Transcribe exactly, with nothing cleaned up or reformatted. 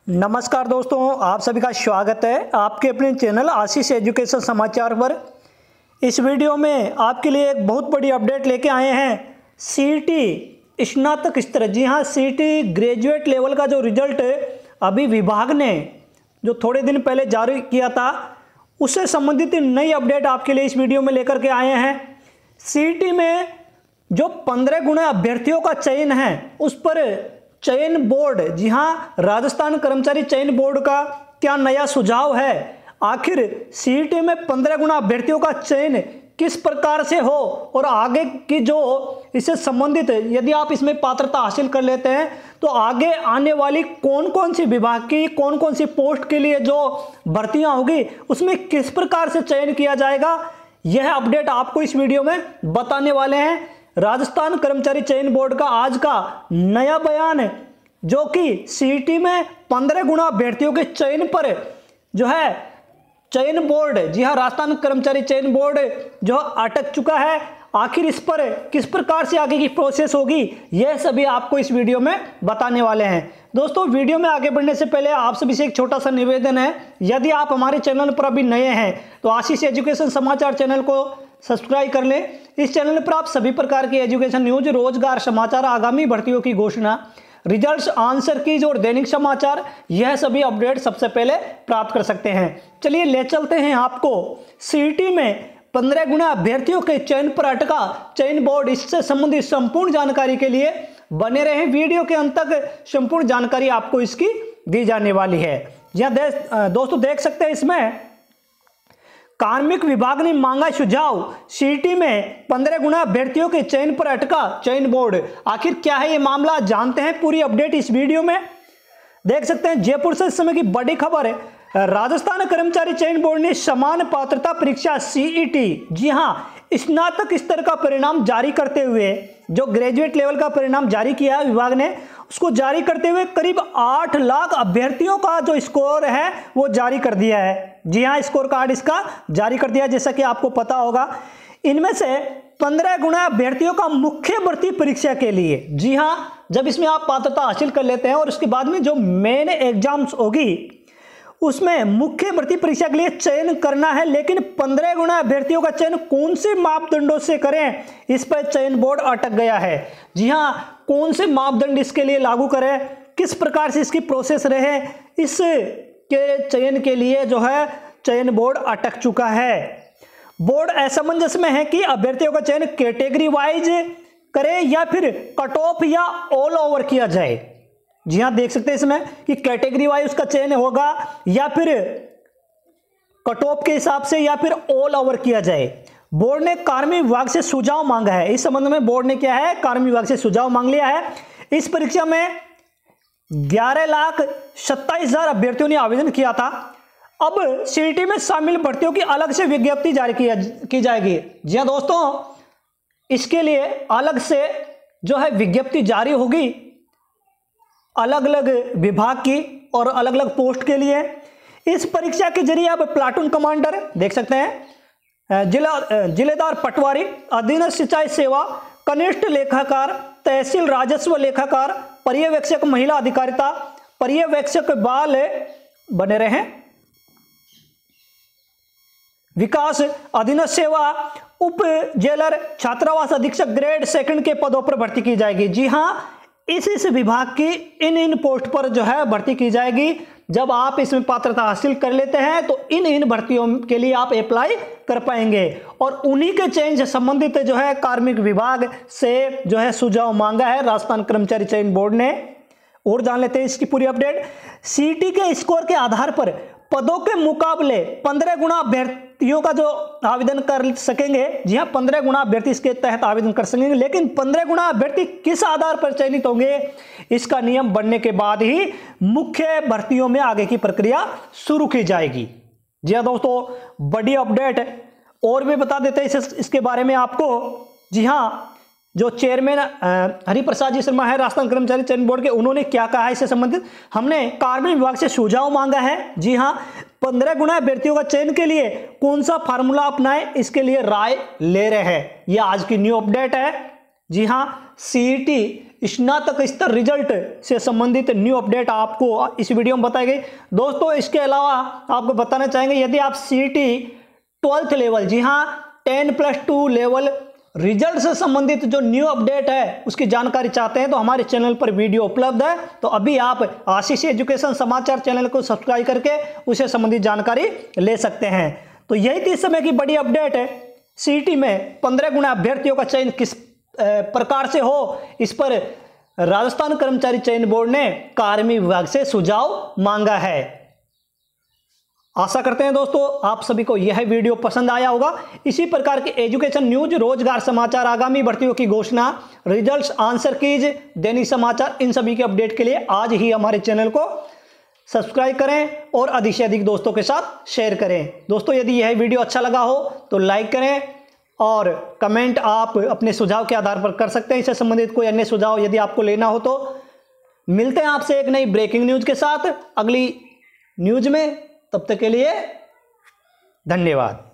नमस्कार दोस्तों, आप सभी का स्वागत है आपके अपने चैनल आशीष एजुकेशन समाचार पर। इस वीडियो में आपके लिए एक बहुत बड़ी अपडेट लेके आए हैं। सीईटी स्नातक स्तर, जी हाँ, सीईटी ग्रेजुएट लेवल का जो रिजल्ट अभी विभाग ने जो थोड़े दिन पहले जारी किया था, उससे संबंधित नई अपडेट आपके लिए इस वीडियो में लेकर के आए हैं। सीईटी में जो पंद्रह गुना अभ्यर्थियों का चयन है, उस पर चयन बोर्ड, जी हाँ, राजस्थान कर्मचारी चयन बोर्ड का क्या नया सुझाव है? आखिर सीईटी में पंद्रह गुना अभ्यर्थियों का चयन किस प्रकार से हो और आगे की जो इससे संबंधित, यदि आप इसमें पात्रता हासिल कर लेते हैं तो आगे आने वाली कौन कौन सी विभाग की कौन कौन सी पोस्ट के लिए जो भर्तियां होगी, उसमें किस प्रकार से चयन किया जाएगा, यह अपडेट आपको इस वीडियो में बताने वाले हैं। राजस्थान कर्मचारी चयन बोर्ड का आज का नया बयान, जो कि सीईटी में पंद्रह गुना अभ्यर्थियों के चयन पर जो है चयन बोर्ड, जी हाँ, राजस्थान कर्मचारी चयन बोर्ड जो अटक चुका है। आखिर इस पर किस प्रकार से आगे की प्रोसेस होगी, यह सभी आपको इस वीडियो में बताने वाले हैं। दोस्तों, वीडियो में आगे बढ़ने से पहले आप सभी से एक छोटा सा निवेदन है, यदि आप हमारे चैनल पर अभी नए हैं तो आशीष एजुकेशन समाचार चैनल को सब्सक्राइब कर लें। इस चैनल पर आप सभी प्रकार की एजुकेशन न्यूज, रोजगार समाचार, आगामी भर्तियों की घोषणा, रिजल्ट्स, आंसर कीज और दैनिक समाचार, यह सभी अपडेट सबसे पहले प्राप्त कर सकते हैं। चलिए ले चलते हैं आपको सीईटी में पंद्रह गुना अभ्यर्थियों के चयन पर अटका चयन बोर्ड, इससे संबंधित संपूर्ण जानकारी के लिए बने रहे। वीडियो के अंत तक संपूर्ण जानकारी आपको इसकी दी जाने वाली है। यहाँ दे, दोस्तों देख सकते हैं, इसमें कार्मिक विभाग ने मांगा सुझाव, सीईटी में पंद्रह गुना अभ्यर्थियों के चयन पर अटका चयन बोर्ड। आखिर क्या है ये मामला, जानते हैं पूरी अपडेट इस वीडियो में। देख सकते हैं जयपुर से इस समय की बड़ी खबर है, राजस्थान कर्मचारी चयन बोर्ड ने समान पात्रता परीक्षा सीईटी, जी हाँ, स्नातक स्तर का परिणाम जारी करते हुए, जो ग्रेजुएट लेवल का परिणाम जारी किया है विभाग ने, उसको जारी करते हुए करीब आठ लाख अभ्यर्थियों का जो स्कोर है वो जारी कर दिया है। जी हाँ, स्कोर कार्ड इसका जारी कर दिया, जैसा कि आपको पता होगा। इनमें से पंद्रह गुना अभ्यर्थियों का मुख्य भर्ती परीक्षा के लिए, जी हाँ, जब इसमें आप पात्रता हासिल कर लेते हैं और उसके बाद में जो मेन एग्जाम्स होगी उसमें मुख्य भर्ती परीक्षा के लिए चयन करना है। लेकिन पंद्रह गुना अभ्यर्थियों का चयन कौन से मापदंडों से करें, इस पर चयन बोर्ड अटक गया है। जी हाँ, कौन से मापदंड इसके लिए लागू करें, किस प्रकार से इसकी प्रोसेस रहे, इस के चयन के लिए जो है चयन बोर्ड अटक चुका है। बोर्ड असमंजस में है कि अभ्यर्थियों का चयन कैटेगरी वाइज करे या फिर कट ऑफ या ऑल ओवर किया जाए। जी हाँ, देख सकते हैं इसमें कि कैटेगरी वाइज उसका चयन होगा या फिर कट ऑफ के हिसाब से या फिर ऑल ओवर किया जाए। बोर्ड ने कार्मिक विभाग से सुझाव मांगा है। इस संबंध में बोर्ड ने क्या है, कार्मिक विभाग से सुझाव मांग लिया है। इस परीक्षा में ग्यारह लाख सत्ताईस हजार अभ्यर्थियों ने आवेदन किया था। अब सीईटी में शामिल भर्तियों की अलग से विज्ञप्ति जारी किया की जाएगी। जी हाँ दोस्तों, इसके लिए अलग से जो है विज्ञप्ति जारी होगी अलग अलग विभाग की और अलग अलग पोस्ट के लिए। इस परीक्षा के जरिए अब प्लाटून कमांडर, देख सकते हैं, जिला जिलेदार पटवारी, अधीनस्थ सिंचाई सेवा, कनिष्ठ लेखाकार, तहसील राजस्व लेखाकार, पर्यवेक्षक महिला अधिकारिता, पर्यवेक्षक बाल बने रहे, विकास अधीनस्थ सेवा, उप जेलर, छात्रावास अधीक्षक ग्रेड सेकंड के पदों पर भर्ती की जाएगी। जी हाँ, इस इस विभाग की इन इन पोस्ट पर जो है भर्ती की जाएगी। जब आप इसमें पात्रता हासिल कर लेते हैं तो इन इन भर्तियों के लिए आप अप्लाई कर पाएंगे और उन्हीं के चयन से संबंधित जो है कार्मिक विभाग से जो है सुझाव मांगा है राजस्थान कर्मचारी चयन बोर्ड ने। और जान लेते हैं इसकी पूरी अपडेट। सीईटी के स्कोर के आधार पर पदों के मुकाबले पंद्रह गुना अभ्यर्थियों का जो आवेदन कर सकेंगे। जी हाँ, पंद्रह गुना अभ्यर्थी इसके तहत आवेदन कर सकेंगे। लेकिन पंद्रह गुना अभ्यर्थी किस आधार पर चयनित होंगे, इसका नियम बनने के बाद ही मुख्य भर्तियों में आगे की प्रक्रिया शुरू की जाएगी। जी हाँ दोस्तों, बड़ी अपडेट और भी बता देते हैं इस, इसके बारे में आपको। जी हाँ, जो चेयरमैन हरिप्रसाद जी शर्मा है राजस्थान कर्मचारी चयन बोर्ड के, उन्होंने क्या कहा है इससे संबंधित। हमने कार्मिक विभाग से सुझाव मांगा है। जी हाँ, पंद्रह गुना अभ्यर्थियों का चयन के लिए कौन सा फार्मूला अपनाएं, इसके लिए राय ले रहे हैं। यह आज की न्यू अपडेट है। जी हाँ, सीईटी स्नातक स्तर रिजल्ट से संबंधित न्यू अपडेट आपको इस वीडियो में बताई गई। दोस्तों इसके अलावा आपको बताना चाहेंगे, यदि आप सीईटी ट्वेल्थ लेवल, जी हाँ ten plus two level result से संबंधित जो न्यू अपडेट है उसकी जानकारी चाहते हैं तो हमारे चैनल पर वीडियो उपलब्ध है। तो अभी आप आशीष एजुकेशन समाचार चैनल को सब्सक्राइब करके उसे संबंधित जानकारी ले सकते हैं। तो यही थी इस समय की बड़ी अपडेट है। सीईटी में पंद्रह गुना अभ्यर्थियों का चयन किस प्रकार से हो, इस पर राजस्थान कर्मचारी चयन बोर्ड ने कार्मिक विभाग से सुझाव मांगा है। आशा करते हैं दोस्तों आप सभी को यह वीडियो पसंद आया होगा। इसी प्रकार के एजुकेशन न्यूज, रोजगार समाचार, आगामी भर्तियों की घोषणा, रिजल्ट्स, आंसर कीज, दैनिक समाचार, इन सभी के अपडेट के लिए आज ही हमारे चैनल को सब्सक्राइब करें और अधिक से अधिक दोस्तों के साथ शेयर करें। दोस्तों यदि यह वीडियो अच्छा लगा हो तो लाइक करें और कमेंट आप अपने सुझाव के आधार पर कर सकते हैं। इससे संबंधित कोई अन्य सुझाव यदि आपको लेना हो तो मिलते हैं आपसे एक नई ब्रेकिंग न्यूज के साथ अगली न्यूज में। तब तक के लिए धन्यवाद।